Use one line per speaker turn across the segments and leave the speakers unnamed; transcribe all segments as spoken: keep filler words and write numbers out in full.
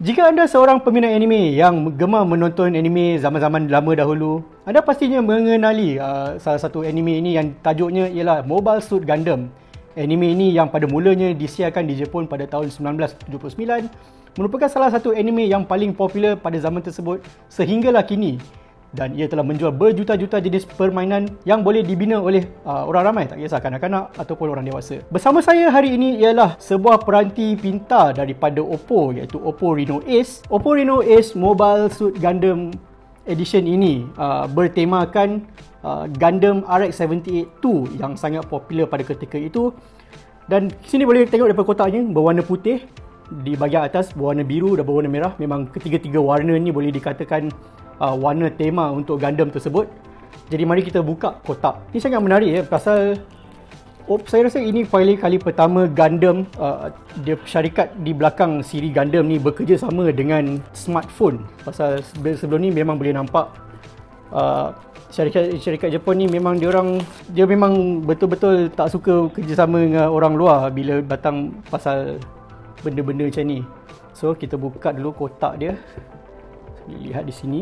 Jika anda seorang peminat anime yang gemar menonton anime zaman-zaman lama dahulu, anda pastinya mengenali uh, salah satu anime ini yang tajuknya ialah Mobile Suit Gundam. Anime ini yang pada mulanya disiarkan di Jepun pada tahun sembilan belas tujuh puluh sembilan merupakan salah satu anime yang paling popular pada zaman tersebut sehinggalah kini. Dan ia telah menjual berjuta-juta jenis permainan yang boleh dibina oleh uh, orang ramai, tak kisah kanak-kanak ataupun orang dewasa. Bersama saya hari ini ialah sebuah peranti pintar daripada Oppo, iaitu Oppo Reno Ace. Oppo Reno Ace Mobile Suit Gundam Edition ini uh, bertemakan uh, Gundam R X tujuh lapan dua yang sangat popular pada ketika itu. Dan sini boleh tengok daripada kotaknya berwarna putih, di bahagian atas berwarna biru dan berwarna merah. Memang ketiga-tiga warna ni boleh dikatakan Uh, warna tema untuk Gundam tersebut. Jadi mari kita buka kotak. Ini sangat menarik ya, pasal oh, saya rasa ini paling kali pertama Gundam uh, dia syarikat di belakang siri Gundam ni bekerjasama dengan smartphone. Pasal sebelum ni memang boleh nampak uh, syarikat syarikat Jepun ni memang dia orang dia memang betul-betul tak suka kerjasama dengan orang luar bila datang pasal benda-benda macam ni. So kita buka dulu kotak dia. Lihat di sini.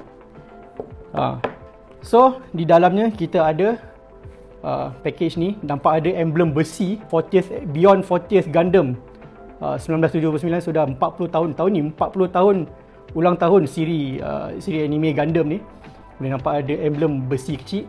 Ha. So di dalamnya kita ada uh, package ni. Nampak ada emblem besi fortieth Beyond fortieth Gundam uh, sembilan belas tujuh puluh sembilan. Sudah empat puluh tahun. Tahun ni empat puluh tahun ulang tahun siri uh, siri anime Gundam ni. Boleh nampak ada emblem besi kecil.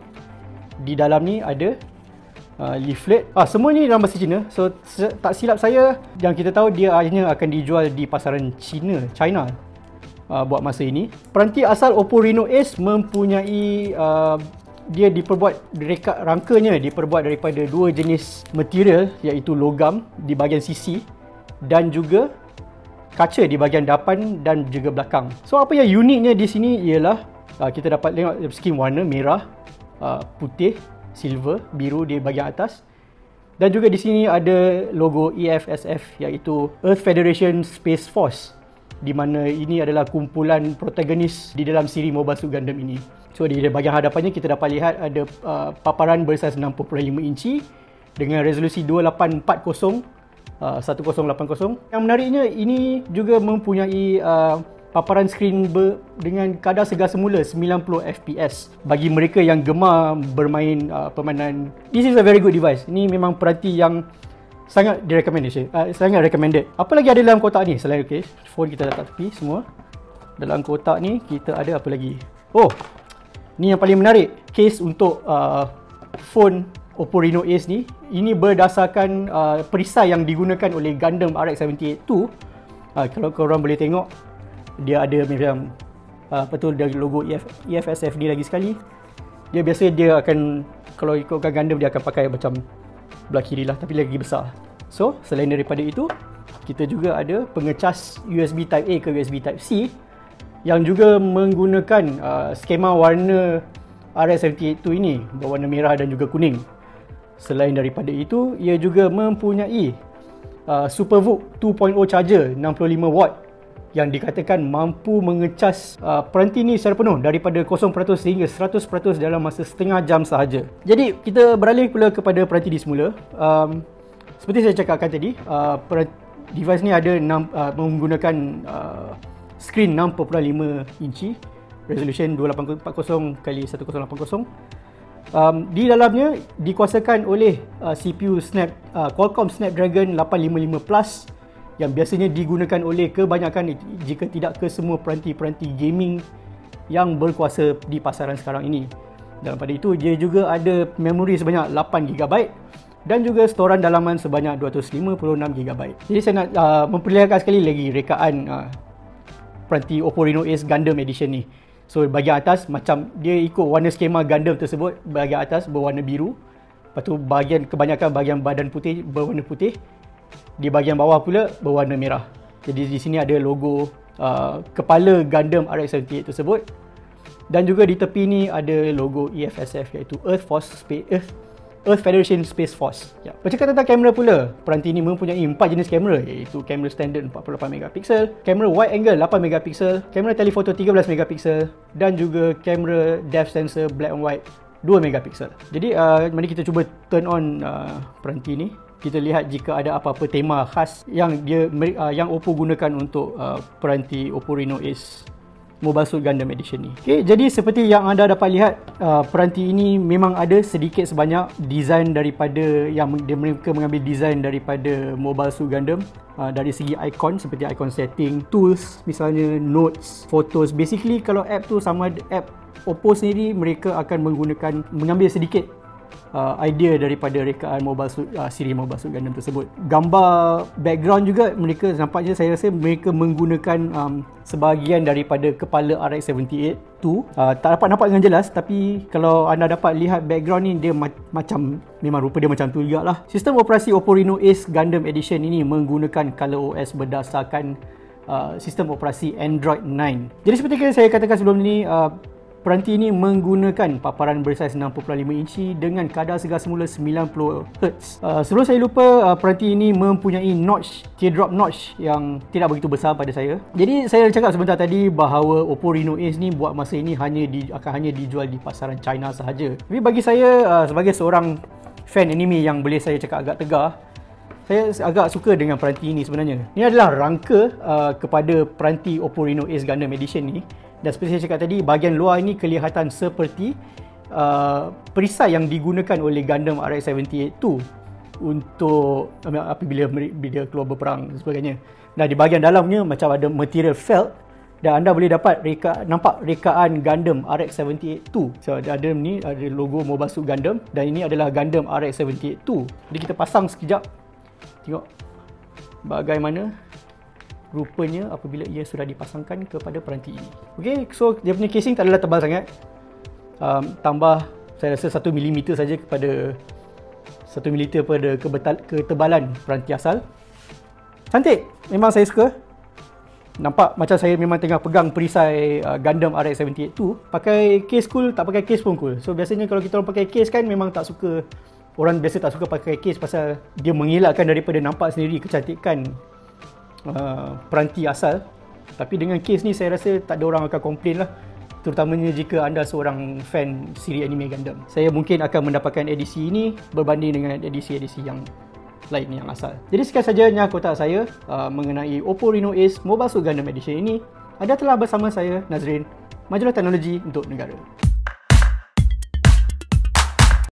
Di dalam ni ada uh, leaflet. Ah, semua ni dalam bahasa Cina. So tak silap saya, yang kita tahu dia hanya akan dijual di pasaran China, China. Uh, buat masa ini. Peranti asal Oppo Reno Ace mempunyai uh, dia diperbuat rekat rangkanya diperbuat daripada dua jenis material, iaitu logam di bahagian sisi dan juga kaca di bahagian depan dan juga belakang. So apa yang uniknya di sini ialah uh, kita dapat tengok skin warna merah, uh, putih, silver, biru di bahagian atas. Dan juga di sini ada logo E F S F, iaitu Earth Federation Space Force, di mana ini adalah kumpulan protagonis di dalam siri Mobile Suit Gundam ini. So di bahagian hadapannya kita dapat lihat ada uh, paparan bersaiz enam puluh perpuluhan lima inci dengan resolusi dua lapan empat kosong uh, sepuluh lapan kosong. Yang menariknya ini juga mempunyai uh, paparan skrin ber, dengan kadar segar semula sembilan puluh F P S. Bagi mereka yang gemar bermain uh, permainan, this is a very good device. Ini memang peranti yang sangat direkomendasi, uh, sangat recommended. Apa lagi ada dalam kotak ni selain okay, phone kita letak tepi semua. Dalam kotak ni kita ada apa lagi? Oh, ni yang paling menarik, case untuk uh, phone Oppo Reno Ace ni. Ini berdasarkan uh, perisai yang digunakan oleh Gundam R X tujuh lapan dua. Uh, kalau korang boleh tengok, dia ada macam uh, betul dia logo E F, E F S F D lagi sekali. Dia biasa dia akan, kalau ikutkan Gundam dia akan pakai macam belah kiri lah, tapi lagi besar. So selain daripada itu, kita juga ada pengecas U S B Type A ke U S B Type C yang juga menggunakan uh, skema warna R X tujuh lapan dua ini, berwarna merah dan juga kuning. Selain daripada itu, ia juga mempunyai uh, SuperVOOC dua titik kosong charger enam puluh lima watt yang dikatakan mampu mengecas uh, peranti ni secara penuh daripada kosong peratus sehingga seratus peratus dalam masa setengah jam sahaja. Jadi kita beralih pula kepada peranti di semula. Um, seperti saya cakapkan tadi, uh, device ni ada enam, uh, menggunakan uh, skrin enam perpuluhan lima inci, resolution dua lapan empat kosong kali sepuluh lapan kosong. Um, di dalamnya dikuasakan oleh uh, C P U Snap, uh, Qualcomm Snapdragon lapan lima lima Plus yang biasanya digunakan oleh kebanyakan, jika tidak ke semua peranti-peranti gaming yang berkuasa di pasaran sekarang ini. Dan pada itu dia juga ada memori sebanyak lapan gigabyte dan juga storan dalaman sebanyak dua ratus lima puluh enam gigabyte. Jadi saya nak uh, memperlihatkan sekali lagi rekaan uh, peranti Oppo Reno Ace Gundam Edition ni. So bahagian atas macam dia ikut warna skema Gundam tersebut, bahagian atas berwarna biru, lepas tu bahagian kebanyakan bahagian badan putih berwarna putih. Di bahagian bawah pula berwarna merah. Jadi di sini ada logo uh, kepala Gundam R X tujuh lapan dua tersebut. Dan juga di tepi ni ada logo E F S F, iaitu Earth Force Space Earth, Earth Federation Space Force. Ya. Bercakap tentang kamera pula, peranti ini mempunyai empat jenis kamera, iaitu kamera standard empat puluh lapan megapiksel, kamera wide angle lapan megapiksel, kamera telephoto tiga belas megapiksel dan juga kamera depth sensor black and white dua megapiksel. Jadi uh, mari kita cuba turn on uh, peranti ni. kita lihat jika ada apa-apa tema khas yang dia uh, yang Oppo gunakan untuk uh, peranti Oppo Reno Ace Mobile Suit Gundam Edition ni. Okay, jadi seperti yang anda dapat lihat, uh, peranti ini memang ada sedikit sebanyak design daripada yang mereka mengambil design daripada Mobile Suit Gundam. Uh, dari segi icon, seperti icon setting, tools, misalnya notes, photos. Basically kalau app tu sama app Oppo sendiri, mereka akan menggunakan mengambil sedikit Uh, idea daripada rekaan Mobile Suit, uh, siri Mobile Suit Gundam tersebut. Gambar background juga mereka nampaknya, saya rasa mereka menggunakan um, sebahagian daripada kepala R X tujuh lapan tu. Uh, tak dapat nampak dengan jelas, tapi kalau anda dapat lihat background ni, dia ma macam memang rupa dia macam tu jugalah. Sistem operasi Oppo Reno Ace Gundam Edition ini menggunakan ColorOS berdasarkan uh, sistem operasi Android nine. Jadi seperti yang saya katakan sebelum ni, uh, peranti ini menggunakan paparan bersaiz enam perpuluhan lima inci dengan kadar segar semula sembilan puluh hertz. Uh, sebelum saya lupa, uh, peranti ini mempunyai notch, teardrop notch yang tidak begitu besar pada saya. Jadi saya cakap sebentar tadi bahawa Oppo Reno Ace ni buat masa ini hanya di, akan hanya dijual di pasaran China sahaja. Tapi bagi saya, uh, sebagai seorang fan anime yang boleh saya cakap agak tegar, saya agak suka dengan peranti ini sebenarnya. Ini adalah rangka uh, kepada peranti Oppo Reno Ace Gundam Edition ni. Dan seperti saya cakap tadi, bahagian luar ini kelihatan seperti uh, perisai yang digunakan oleh Gundam R X tujuh lapan tu untuk apabila bila keluar berperang dan sebagainya. Dan di bahagian dalamnya macam ada material felt, dan anda boleh dapat reka, nampak rekaan Gundam R X tujuh lapan tu. So ada ni, ada logo Mobile Suit Gundam, dan ini adalah Gundam R X tujuh lapan tu. Jadi kita pasang sekejap, tengok bagaimana rupanya apabila ia sudah dipasangkan kepada peranti ini. Okay, so dia punya casing tak adalah tebal sangat. Um, tambah saya rasa satu milimeter saja kepada satu milimeter pada kebetal, ketebalan peranti asal. Cantik, memang saya suka. Nampak macam saya memang tengah pegang perisai uh, Gundam R X tujuh lapan tu. Pakai case cool, tak pakai case pun cool. So biasanya kalau kita orang pakai case kan, memang tak suka, orang biasa tak suka pakai case pasal dia mengelakkan daripada nampak sendiri kecantikan Uh, peranti asal. Tapi dengan case ni saya rasa tak ada orang akan komplain lah, terutamanya jika anda seorang fan siri anime Gundam. Saya mungkin akan mendapatkan edisi ini berbanding dengan edisi-edisi yang lain yang asal. Jadi sekian saja kotak saya uh, mengenai Oppo Reno Ace Mobile Suit Gundam Edition ini. Anda telah bersama saya, Nazrin, Majalah Teknologi untuk Negara.